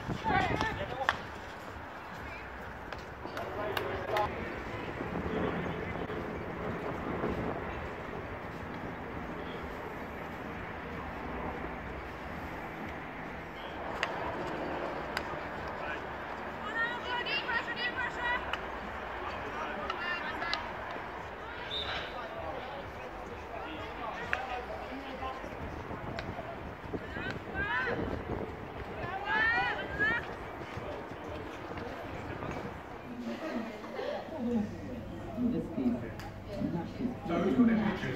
So who's got their pictures?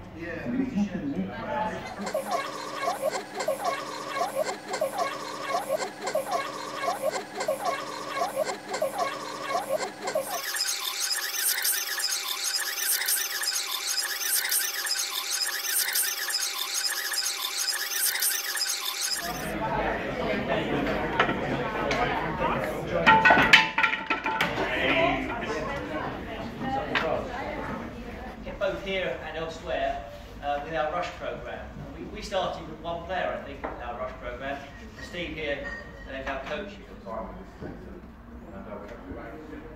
Both here and elsewhere with our rush programme. We started with one player, I think, with our rush programme. Steve here, our coach.